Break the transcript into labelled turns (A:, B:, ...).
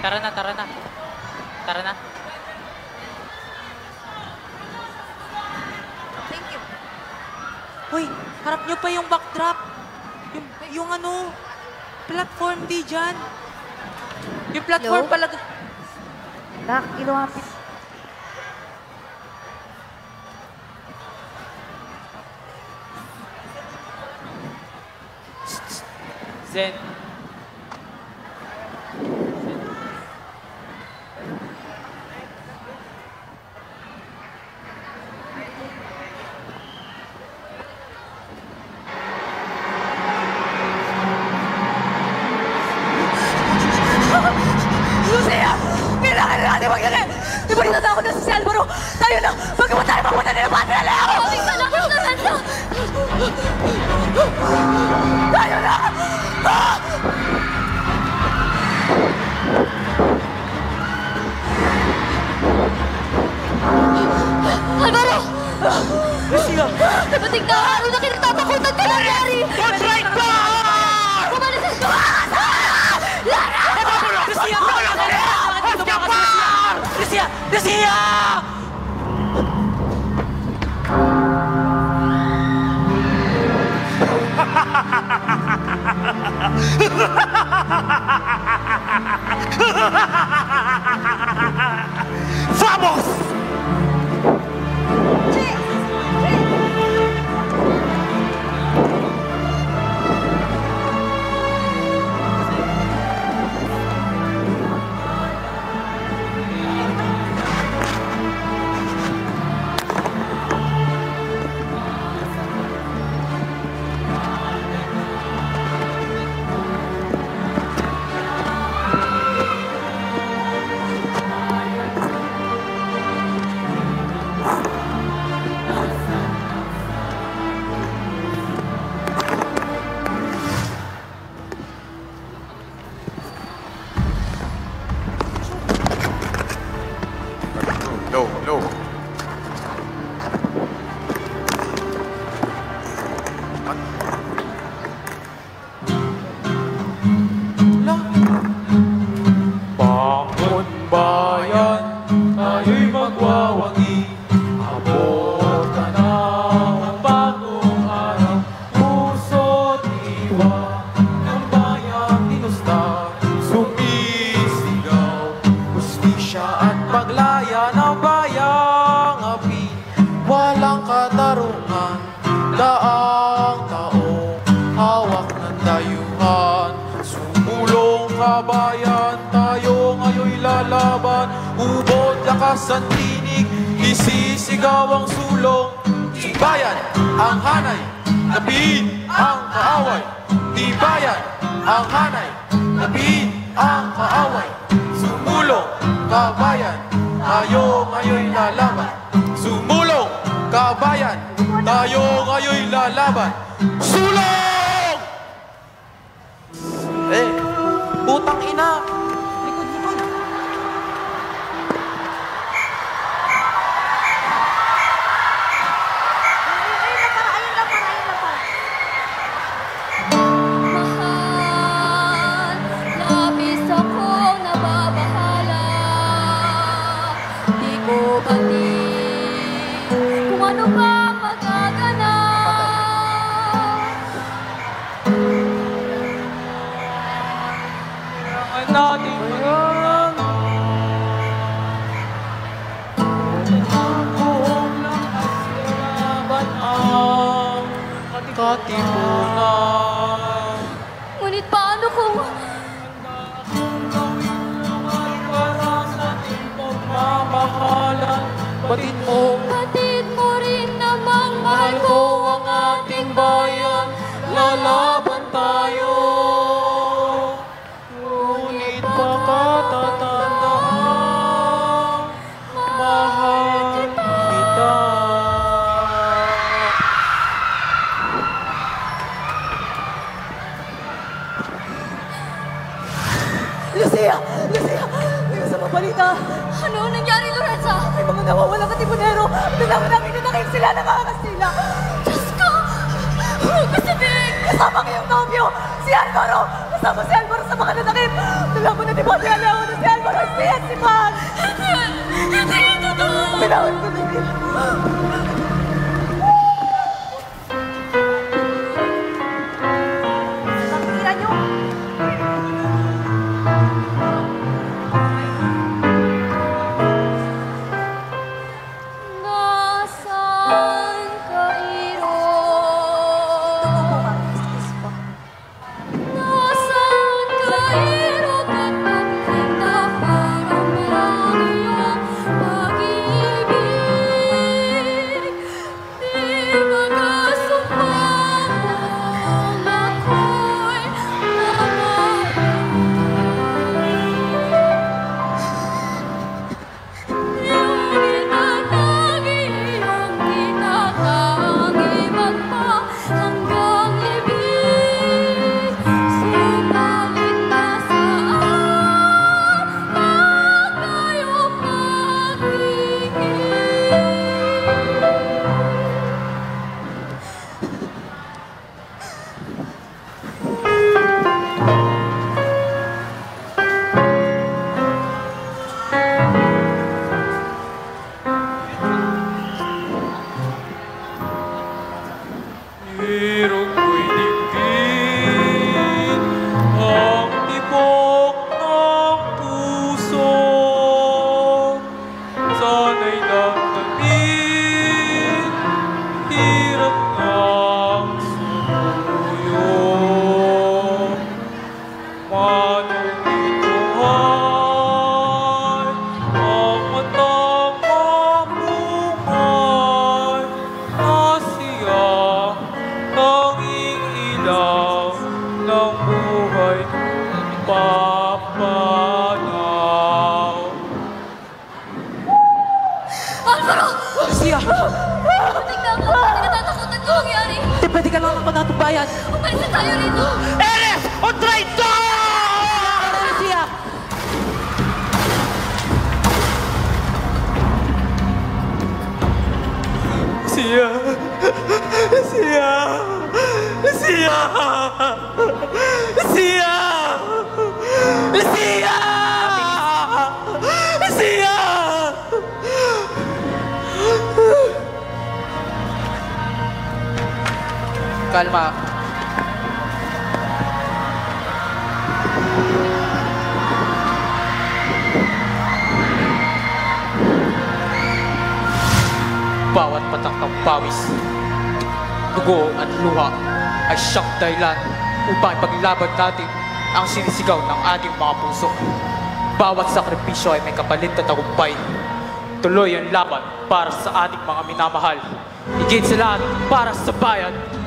A: Tara na, tara na. Tara na.
B: Thank you.
C: Hoy, harap nyo pa yung backdrop. Yung ano, platform di dyan. Yung platform
B: Hello?
C: pala.
B: Nak, ilumapit.
A: Zen.
C: Lucia! Kailangan na natin magdali! Di ba natatakot na si Alvaro? Tayo na! Magkama tayo papunta nila Padre Leo!
B: Kaming malakot na ganda!
C: Tayo na! Ah!
B: Alvaro!
C: Lucia!
B: Dapating na araw na kinatatakutan ka lang, Larry!
C: Don't right back!
B: Kumalas sa...
C: Lucia! Lucia! Lucia!
D: ¡Vamos! No, no.
E: Bangon bayan, tayo'y magwawagi. Abot ka na ang bagong araw. Puso't diwa ng bayan inusta. Sumisigaw, hustisya at paglaya ng bayang api. Walang katarungan, daang taong hawak ng dayuhan. Sumulong kabayan, tayo ngayon'y lalaban. Ubod, lakas at tinig, isisigaw ang sulong. Tibayan ang hanay, lapiin ang kaaway. Tibayan ang hanay, lapiin ang kaaway. Sumulong kabayan, tayo ngayon'y lalaban. Sumulong kabayan, tayo ngayon'y lalaban. Sulong!
C: Putang ina! Likod, likod!
B: Mahal, labis akong nababahala. Di ko batid kung ano pa magaganap.
E: Kailangan natin maging buong lakas laban ang katipunan.
B: Ngunit paano kung
E: Para sa ating pagmamahalan, batid mo
B: batid mo rin namang mahal
E: mahal
B: ko
E: ko ang ating bayan, lalaban tayo. Ngunit pagkatatandaan, mahal kita.
C: Lucia! Lucia! May masamang balita!
B: Ano ang nangyari, Lorenza?
C: May mga nawawalang katipunero! Nalaman namin na nakip sila ng mga Kastila!
B: Diyos ko! Huwag sabihin!
C: Kasama ngayong nobyo! Si Alvaro! Kasama si Alvaro sa mga nanakip! Nalaman na ni Padre Leo na si Alvaro!
B: yan si Max! Hindi totoo! Pinahon ko na yun. Nakikira niyo? Nasaan ka, Iro? Nasaan ka, Iro? Ba't maganda parang lang iyong pag-ibig? Di magkasumpang ako'y hanggang libing. Subalit nasaan na tayo
E: Hirog ko'y dinggin ang tibok ng puso. Sana'y damdamin hirap ng suyo. Manong ito ay ang matang mapungay na siyang tanging ilaw ng buhay papanaw.
B: Alvaro!
C: Siya!
B: Tingnan ko! Nagtatakutan ko mangyari!
C: Di pwede ka lang naman natubayan!
B: Umalis na tayo rito!
C: Eres! O traitor! Siya!
E: Siya! Siya! Siya! Siya! Siya! Siya!
C: Kalma.
A: Bawat patak ng pawis, dugo at luha ay siyang dahilan upang ipaglaban natin ang sinisigaw ng ating mga puso. Bawat sakripisyo ay may kapalit na tagumpay. Tuloy ang laban para sa ating mga minamahal. Higit sa lahat para sa bayan